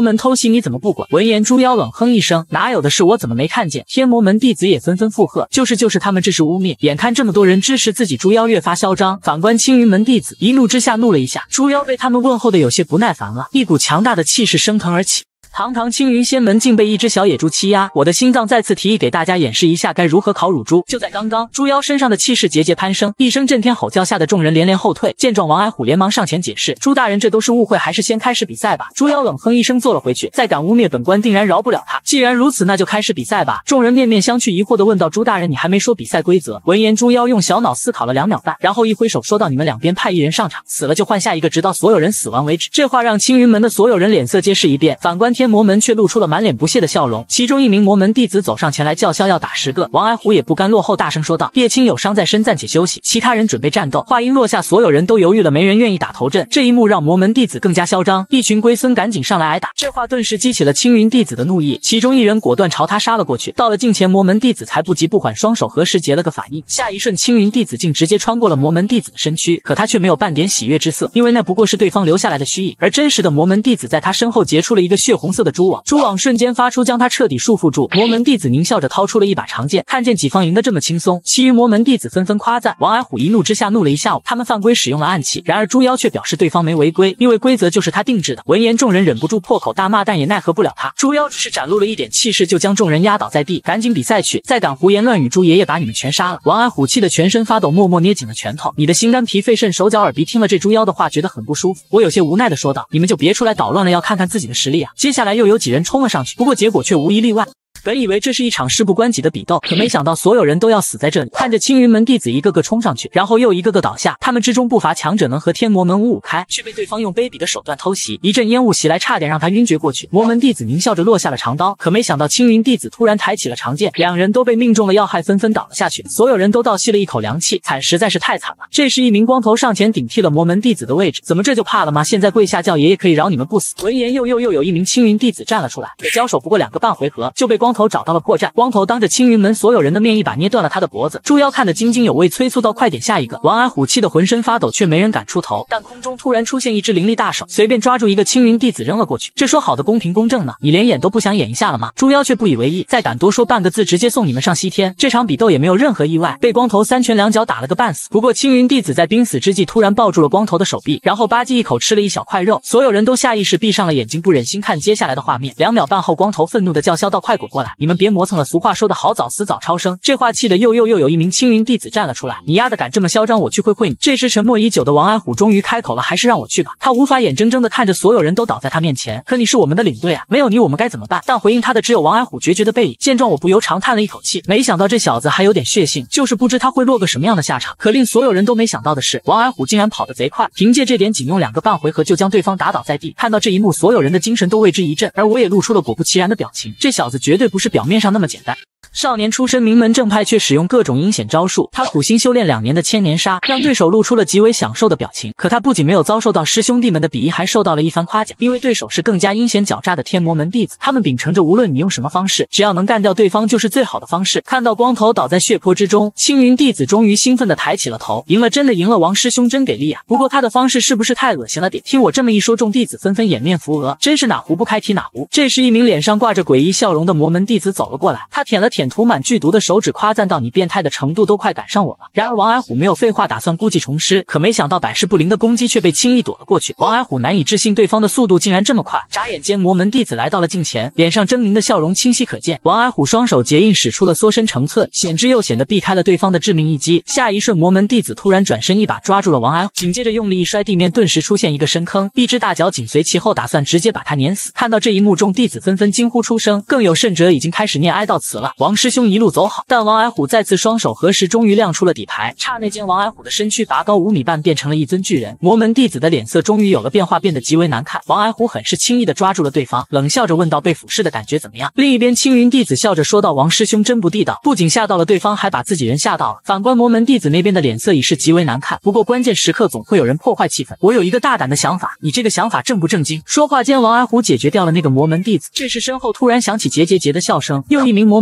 门偷袭你怎么不管？闻言猪妖冷哼一声，哪有的事，我怎么没看见？天魔门弟子也纷纷附和，就是就是他们这是污蔑。眼看这么多人支持自己，猪妖越发嚣张。反观青云门弟子一怒之下怒了一下，猪妖被他们问候的有些不耐烦了，一股强大的气势升腾而起。堂堂青云仙门竟被一只小野猪欺压，我的心脏再次提议给大家演示一下该如何烤乳猪。就在刚刚，猪妖身上的气势节节攀升，一声震天吼叫吓得众人连连后退。见状，王矮虎连忙上前解释：“猪大人，这都是误会，还是先开始比赛吧。”猪妖冷哼一声坐了回去，再敢污蔑本官，定然饶不了他。既然如此，那就开始比赛吧。众人面面相觑，疑惑地问道：“猪大人，你还没说比赛规则？”闻言，猪妖用小脑思考了两秒半，然后一挥手说道：“你们两边派一人上场，死了就换下一个，直到所有人死亡为止。”这话让青云门的所有人脸色皆是一变，反观天魔门却露出了满脸不屑的笑容。其中一名魔门弟子走上前来叫嚣要打十个，王矮虎也不甘落后，大声说道：“叶青有伤在身，暂且休息。”其他人准备战斗。话音落下，所有人都犹豫了，没人愿意打头阵。这一幕让魔门弟子更加嚣张，一群龟孙赶紧上来挨打。这话顿时激起了青云弟子的怒意，其中一人果断朝他杀了过去。到了近前，魔门弟子才不急不缓，双手合十结了个反应。下一瞬，青云弟子竟直接穿过了魔门弟子的身躯，可他却没有半点喜悦之色，因为那不过是对方留下来的虚影，而真实的魔门弟子在他身后结出了一个血红色的蛛网，蛛网瞬间发出，将他彻底束缚住。魔门弟子狞笑着掏出了一把长剑，看见己方赢得这么轻松，其余魔门弟子纷纷夸赞。王矮虎一怒之下怒了一下午，他们犯规使用了暗器，然而猪妖却表示对方没违规，因为规则就是他定制的。闻言，众人忍不住破口大骂，但也奈何不了他。猪妖只是展露了一点气势，就将众人压倒在地。赶紧比赛去，再敢胡言乱语，猪爷爷把你们全杀了！王矮虎气得全身发抖，默默捏紧了拳头。你的心肝脾肺肾手脚耳鼻，听了这猪妖的话，觉得很不舒服。我有些无奈的说道：“你们就别出来捣乱了，要看看自己的实力啊！”接下来又有几人冲了上去，不过结果却无一例外。本以为这是一场事不关己的比斗，可没想到所有人都要死在这里。看着青云门弟子一个个冲上去，然后又一个个倒下，他们之中不乏强者能和天魔门五五开，却被对方用卑鄙的手段偷袭。一阵烟雾袭来，差点让他晕厥过去。魔门弟子狞笑着落下了长刀，可没想到青云弟子突然抬起了长剑，两人都被命中了要害，纷纷倒了下去。所有人都倒吸了一口凉气，惨，实在是太惨了。这时一名光头上前顶替了魔门弟子的位置，怎么这就怕了吗？现在跪下叫爷爷可以饶你们不死。闻言又又又有一名青云弟子站了出来，可交手不过两个半回合，就被光头找到了破绽。光头当着青云门所有人的面一把捏断了他的脖子。猪妖看得津津有味，催促道：“快点下一个！”王矮虎气得浑身发抖，却没人敢出头。但空中突然出现一只灵力大手，随便抓住一个青云弟子扔了过去。这说好的公平公正呢？你连演都不想演一下了吗？猪妖却不以为意，再敢多说半个字，直接送你们上西天！这场比斗也没有任何意外，被光头三拳两脚打了个半死。不过青云弟子在濒死之际突然抱住了光头的手臂，然后吧唧一口吃了一小块肉。所有人都下意识闭上了眼睛，不忍心看接下来的画面。两秒半后，光头愤怒的叫嚣道：“快滚过来！你们别磨蹭了！俗话说得好，早死早超生。”这话气得又又又有一名青云弟子站了出来：“你丫的敢这么嚣张，我去会会你！”这时沉默已久的王矮虎终于开口了：“还是让我去吧。”他无法眼睁睁地看着所有人都倒在他面前。可你是我们的领队啊，没有你我们该怎么办？但回应他的只有王矮虎决绝的背影。见状，我不由长叹了一口气，没想到这小子还有点血性，就是不知他会落个什么样的下场。可令所有人都没想到的是，王矮虎竟然跑得贼快，凭借这点仅用两个半回合就将对方打倒在地。看到这一幕，所有人的精神都为之一振，而我也露出了果不其然的表情。这小子绝对不是表面上那么简单。少年出身名门正派，却使用各种阴险招数。他苦心修炼两年的千年杀，让对手露出了极为享受的表情。可他不仅没有遭受到师兄弟们的鄙夷，还受到了一番夸奖。因为对手是更加阴险狡诈的天魔门弟子，他们秉承着无论你用什么方式，只要能干掉对方就是最好的方式。看到光头倒在血泊之中，青云弟子终于兴奋地抬起了头。赢了，真的赢了！王师兄真给力啊！不过他的方式是不是太恶心了点？听我这么一说，众弟子纷纷掩面扶额，真是哪壶不开提哪壶。这时一名脸上挂着诡异笑容的魔门弟子走了过来，他舔了舔涂满剧毒的手指，夸赞道：“你变态的程度都快赶上我了。”然而王矮虎没有废话，打算故技重施，可没想到百试不灵的攻击却被轻易躲了过去。王矮虎难以置信对方的速度竟然这么快，眨眼间魔门弟子来到了近前，脸上狰狞的笑容清晰可见。王矮虎双手结印使出了缩身成寸，险之又险地避开了对方的致命一击。下一瞬，魔门弟子突然转身一把抓住了王矮虎，紧接着用力一摔，地面顿时出现一个深坑，一只大脚紧随其后，打算直接把他碾死。看到这一幕，众弟子纷纷惊呼出声，更有甚者已经开始念哀悼词了：“王师兄一路走好。”但王矮虎再次双手合十，终于亮出了底牌。刹那间，王矮虎的身躯拔高五米半，变成了一尊巨人。魔门弟子的脸色终于有了变化，变得极为难看。王矮虎很是轻易地抓住了对方，冷笑着问道：“被俯视的感觉怎么样？”另一边，青云弟子笑着说道：“王师兄真不地道，不仅吓到了对方，还把自己人吓到了。”反观魔门弟子那边的脸色已是极为难看。不过关键时刻总会有人破坏气氛。我有一个大胆的想法，你这个想法正不正经？说话间，王矮虎解决掉了那个魔门弟子。这时身后突然响起桀桀桀的笑声，又一名魔门弟子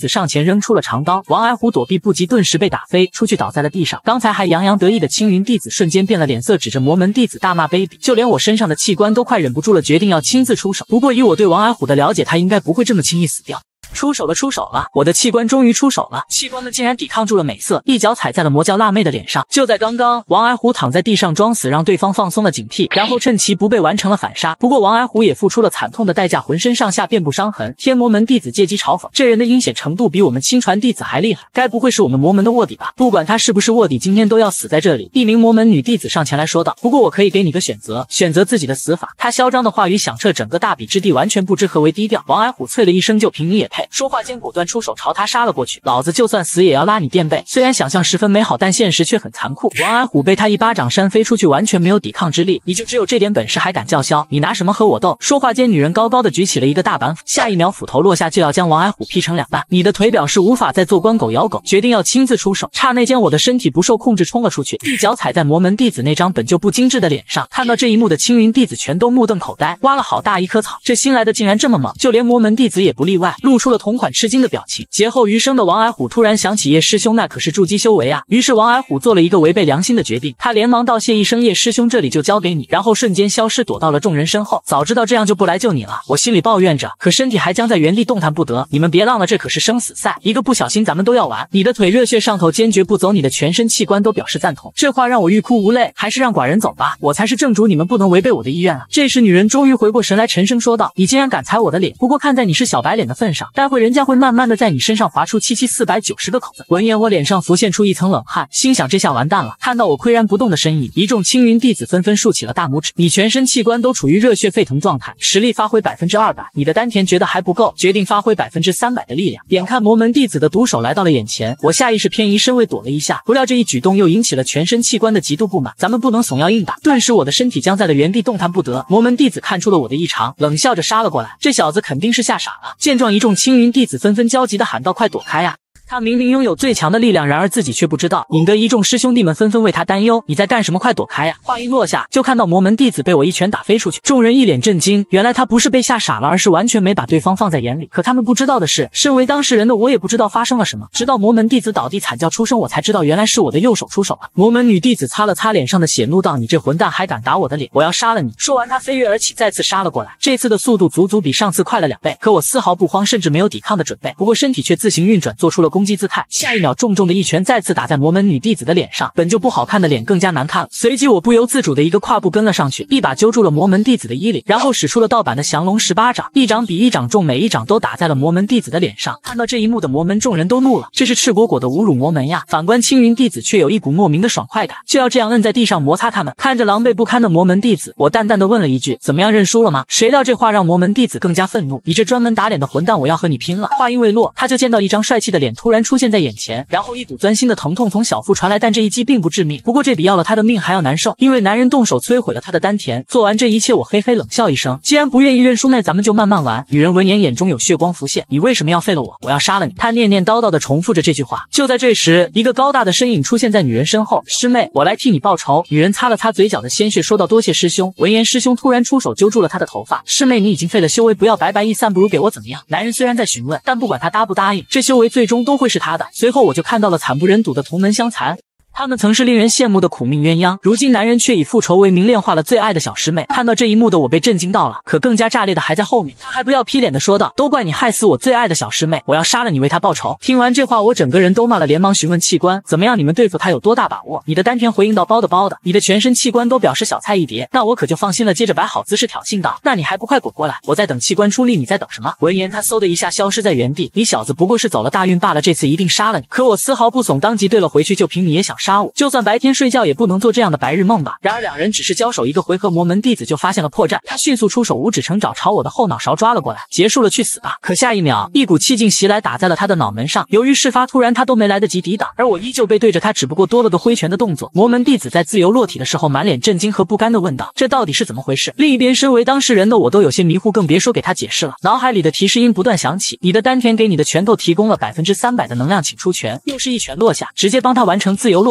上前扔出了长刀，王矮虎躲避不及，顿时被打飞出去，倒在了地上。刚才还洋洋得意的青云弟子瞬间变了脸色，指着魔门弟子大骂卑鄙，就连我身上的器官都快忍不住了，决定要亲自出手。不过以我对王矮虎的了解，他应该不会这么轻易死掉。出手了，出手了！我的器官终于出手了，器官们竟然抵抗住了美色，一脚踩在了魔教辣妹的脸上。就在刚刚，王矮虎躺在地上装死，让对方放松了警惕，然后趁其不备完成了反杀。不过王矮虎也付出了惨痛的代价，浑身上下遍布伤痕。天魔门弟子借机嘲讽，这人的阴险程度比我们亲传弟子还厉害，该不会是我们魔门的卧底吧？不管他是不是卧底，今天都要死在这里。一名魔门女弟子上前来说道：“不过我可以给你个选择，选择自己的死法。”他嚣张的话语响彻整个大比之地，完全不知何为低调。王矮虎啐了一声：“就凭你也配？”说话间果断出手朝他杀了过去，老子就算死也要拉你垫背。虽然想象十分美好，但现实却很残酷。王矮虎被他一巴掌扇飞出去，完全没有抵抗之力。你就只有这点本事还敢叫嚣？你拿什么和我斗？说话间，女人高高的举起了一个大板斧，下一秒斧头落下，就要将王矮虎劈成两半。你的腿表示无法再做关狗咬狗，决定要亲自出手。刹那间，我的身体不受控制冲了出去，一脚踩在魔门弟子那张本就不精致的脸上。看到这一幕的青云弟子全都目瞪口呆，挖了好大一棵草，这新来的竟然这么猛，就连魔门弟子也不例外，露出了同款吃惊的表情。劫后余生的王矮虎突然想起叶师兄那可是筑基修为啊，于是王矮虎做了一个违背良心的决定，他连忙道谢一声：“叶师兄，这里就交给你。”然后瞬间消失，躲到了众人身后。早知道这样就不来救你了，我心里抱怨着，可身体还僵在原地动弹不得。你们别浪了，这可是生死赛，一个不小心咱们都要完。你的腿热血上头，坚决不走，你的全身器官都表示赞同。这话让我欲哭无泪，还是让寡人走吧，我才是正主，你们不能违背我的意愿啊。这时女人终于回过神来，沉声说道：“你竟然敢踩我的脸，不过看在你是小白脸的份上，待会人家会慢慢的在你身上划出七七四百九十个口子。”闻言，我脸上浮现出一层冷汗，心想这下完蛋了。看到我岿然不动的身影，一众青云弟子纷纷竖起了大拇指。你全身器官都处于热血沸腾状态，实力发挥百分之二百，你的丹田觉得还不够，决定发挥百分之三百的力量。眼看魔门弟子的毒手来到了眼前，我下意识偏移身位躲了一下，不料这一举动又引起了全身器官的极度不满。咱们不能怂要硬打，顿时我的身体僵在了原地，动弹不得。魔门弟子看出了我的异常，冷笑着杀了过来。这小子肯定是吓傻了。见状，一众青云弟子纷纷焦急地喊道：“快躲开呀！他明明拥有最强的力量，然而自己却不知道，引得一众师兄弟们纷纷为他担忧。你在干什么？快躲开呀！”话音落下，就看到魔门弟子被我一拳打飞出去，众人一脸震惊，原来他不是被吓傻了，而是完全没把对方放在眼里。可他们不知道的是，身为当事人的我也不知道发生了什么，直到魔门弟子倒地惨叫出声，我才知道原来是我的右手出手了。魔门女弟子擦了擦脸上的血，怒道：“你这混蛋还敢打我的脸，我要杀了你！”说完，她飞跃而起，再次杀了过来。这次的速度足足比上次快了两倍，可我丝毫不慌，甚至没有抵抗的准备，不过身体却自行运转，做出了攻击姿态。下一秒，重重的一拳再次打在魔门女弟子的脸上，本就不好看的脸更加难看了。随即我不由自主的一个跨步跟了上去，一把揪住了魔门弟子的衣领，然后使出了盗版的降龙十八掌，一掌比一掌重，每一掌都打在了魔门弟子的脸上。看到这一幕的魔门众人都怒了，这是赤果果的侮辱魔门呀！反观青云弟子却有一股莫名的爽快感，就要这样摁在地上摩擦他们。看着狼狈不堪的魔门弟子，我淡淡的问了一句：“怎么样，认输了吗？”谁料这话让魔门弟子更加愤怒：“你这专门打脸的混蛋，我要和你拼了！”话音未落，他就见到一张帅气的脸突然出现在眼前，然后一股钻心的疼痛从小腹传来，但这一击并不致命，不过这比要了他的命还要难受，因为男人动手摧毁了他的丹田。做完这一切，我嘿嘿冷笑一声：“既然不愿意认输，那咱们就慢慢玩。”女人闻言眼中有血光浮现：“你为什么要废了我？我要杀了你！”她念念叨叨地重复着这句话。就在这时，一个高大的身影出现在女人身后：“师妹，我来替你报仇。”女人擦了擦嘴角的鲜血，说道：“多谢师兄。”闻言，师兄突然出手揪住了她的头发：“师妹，你已经废了修为，不要白白一散，不如给我怎么样？”男人虽然在询问，但不管他答不答应，这修为最终都会是他的。随后我就看到了惨不忍睹的同门相残。他们曾是令人羡慕的苦命鸳鸯，如今男人却以复仇为名炼化了最爱的小师妹。看到这一幕的我被震惊到了，可更加炸裂的还在后面。他还不要劈脸的说道：“都怪你害死我最爱的小师妹，我要杀了你为她报仇。”听完这话，我整个人都骂了，连忙询问器官：“怎么样？你们对付他有多大把握？”你的丹田回应道：“包的包的。”你的全身器官都表示小菜一碟，那我可就放心了。接着摆好姿势挑衅道：“那你还不快滚过来？我在等器官出力，你在等什么？”闻言，他嗖的一下消失在原地。你小子不过是走了大运罢了，这次一定杀了你！可我丝毫不怂，当即对了回去：“就凭你也想杀我？就算白天睡觉也不能做这样的白日梦吧。”然而两人只是交手一个回合，魔门弟子就发现了破绽，他迅速出手，五指成爪朝我的后脑勺抓了过来。结束了，去死吧！可下一秒，一股气劲袭来，打在了他的脑门上。由于事发突然，他都没来得及抵挡，而我依旧背对着他，只不过多了个挥拳的动作。魔门弟子在自由落体的时候，满脸震惊和不甘地问道：“这到底是怎么回事？”另一边，身为当事人的我都有些迷糊，更别说给他解释了。脑海里的提示音不断响起：“你的丹田给你的拳头提供了百分之三百的能量，请出拳。”又是一拳落下，直接帮他完成自由落体。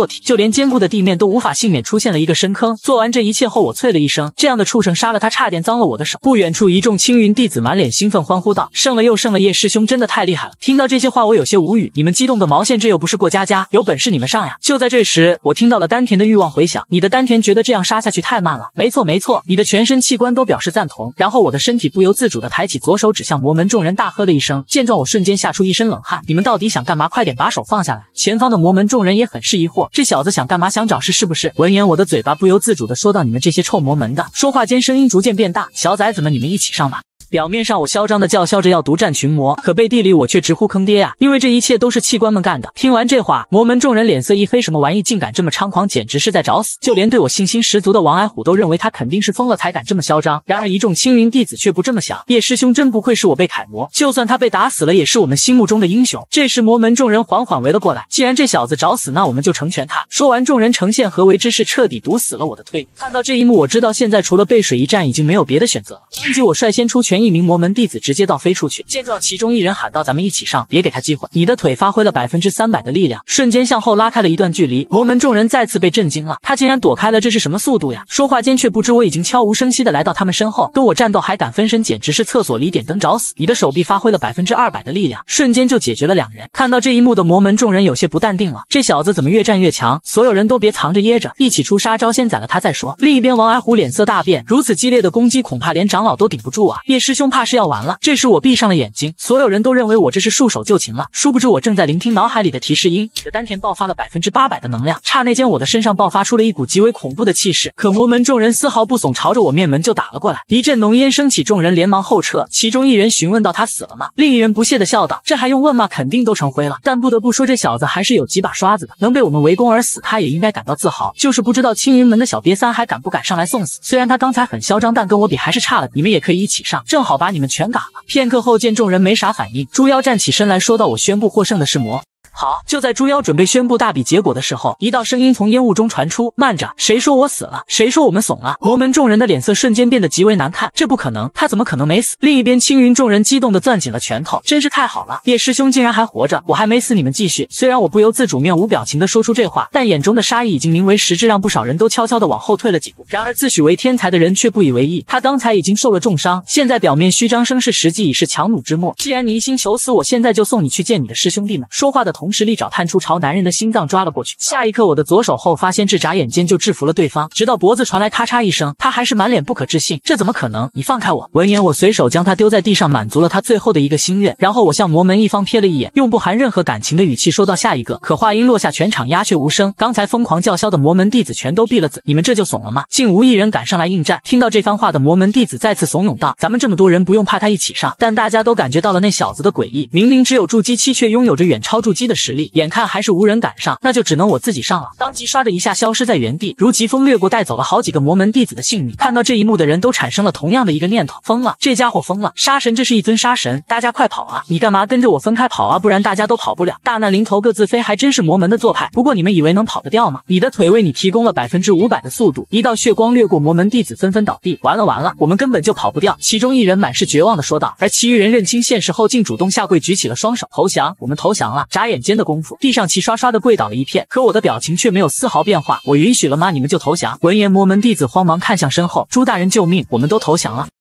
体，就连坚固的地面都无法幸免出现了一个深坑。做完这一切后，我啐了一声，这样的畜生杀了他，差点脏了我的手。不远处，一众青云弟子满脸兴奋欢呼道：“胜了又胜了，叶师兄真的太厉害了！”听到这些话，我有些无语，你们激动的毛线，这又不是过家家，有本事你们上呀！就在这时，我听到了丹田的欲望回响，你的丹田觉得这样杀下去太慢了。没错没错，你的全身器官都表示赞同。然后我的身体不由自主的抬起左手，指向魔门众人，大喝了一声。见状，我瞬间吓出一身冷汗。你们到底想干嘛？快点把手放下来！前方的魔门众人也很是疑惑，这小子想干嘛？想找事是不是？闻言，我的嘴巴不由自主的说道：“你们这些臭魔门的！”说话间，声音逐渐变大：“小崽子们，你们一起上吧！”表面上我嚣张的叫嚣着要独占群魔，可背地里我却直呼坑爹啊！因为这一切都是器官们干的。听完这话，魔门众人脸色一黑，什么玩意竟敢这么猖狂，简直是在找死！就连对我信心十足的王矮虎都认为他肯定是疯了才敢这么嚣张。然而一众青云弟子却不这么想，叶师兄真不愧是我辈楷模，就算他被打死了，也是我们心目中的英雄。这时魔门众人缓缓围了过来，既然这小子找死，那我们就成全他。说完，众人呈现合围之势，彻底堵死了我的推。看到这一幕，我知道现在除了背水一战，已经没有别的选择了。当即我率先出拳，一名魔门弟子直接倒飞出去。见状，其中一人喊道：“咱们一起上，别给他机会！”你的腿发挥了百分之三百的力量，瞬间向后拉开了一段距离。魔门众人再次被震惊了，他竟然躲开了，这是什么速度呀？说话间，却不知我已经悄无声息的来到他们身后，跟我战斗还敢分身，简直是厕所里点灯找死！你的手臂发挥了百分之二百的力量，瞬间就解决了两人。看到这一幕的魔门众人有些不淡定了，这小子怎么越战越强？所有人都别藏着掖着，一起出杀招，先宰了他再说。另一边，王矮虎脸色大变，如此激烈的攻击，恐怕连长老都顶不住啊！叶师兄怕是要完了。这时我闭上了眼睛，所有人都认为我这是束手就擒了，殊不知我正在聆听脑海里的提示音。你的丹田爆发了百分之八百的能量，刹那间我的身上爆发出了一股极为恐怖的气势。可魔门众人丝毫不怂，朝着我面门就打了过来。一阵浓烟升起，众人连忙后撤。其中一人询问道：“他死了吗？”另一人不屑地笑道：“这还用问吗？肯定都成灰了。”但不得不说，这小子还是有几把刷子的，能被我们围攻而死，他也应该感到自豪。就是不知道青云门的小瘪三还敢不敢上来送死。虽然他刚才很嚣张，但跟我比还是差了。你们也可以一起上，正好把你们全嘎了。片刻后，见众人没啥反应，猪妖站起身来说道：“我宣布获胜的是魔。”好，就在猪妖准备宣布大比结果的时候，一道声音从烟雾中传出：“慢着，谁说我死了？谁说我们怂了？”魔门众人的脸色瞬间变得极为难看，这不可能，他怎么可能没死？另一边，青云众人激动地攥紧了拳头，真是太好了，叶师兄竟然还活着，我还没死，你们继续。虽然我不由自主面无表情地说出这话，但眼中的杀意已经名为实质，让不少人都悄悄地往后退了几步。然而自诩为天才的人却不以为意，他刚才已经受了重伤，现在表面虚张声势，实际已是强弩之末。既然你一心求死，我现在就送你去见你的师兄弟们。说话的同时，利爪探出，朝男人的心脏抓了过去。下一刻，我的左手后发先至，眨眼间就制服了对方，直到脖子传来咔嚓一声，他还是满脸不可置信：“这怎么可能？你放开我！”闻言，我随手将他丢在地上，满足了他最后的一个心愿。然后我向魔门一方瞥了一眼，用不含任何感情的语气说到：“下一个。”可话音落下，全场鸦雀无声，刚才疯狂叫嚣的魔门弟子全都闭了嘴。你们这就怂了吗？竟无一人敢上来应战。听到这番话的魔门弟子再次怂恿道：“咱们这么多人，不用怕他一起上。”但大家都感觉到了那小子的诡异，明明只有筑基期，却拥有着远超筑基的实力，眼看还是无人敢上，那就只能我自己上了。当即刷着一下消失在原地，如疾风掠过，带走了好几个魔门弟子的性命。看到这一幕的人都产生了同样的一个念头：疯了，这家伙疯了！杀神，这是一尊杀神，大家快跑啊！你干嘛跟着我分开跑啊？不然大家都跑不了。大难临头各自飞，还真是魔门的做派。不过你们以为能跑得掉吗？你的腿为你提供了百分之五百的速度。一道血光掠过，魔门弟子纷纷倒地。完了完了，我们根本就跑不掉。其中一人满是绝望的说道，而其余人认清现实后，竟主动下跪，举起了双手投降。我们投降了。眨眼间的功夫，地上齐刷刷的跪倒了一片，可我的表情却没有丝毫变化。我允许了吗？你们就投降？闻言，魔门弟子慌忙看向身后，朱大人救命！我们都投降了。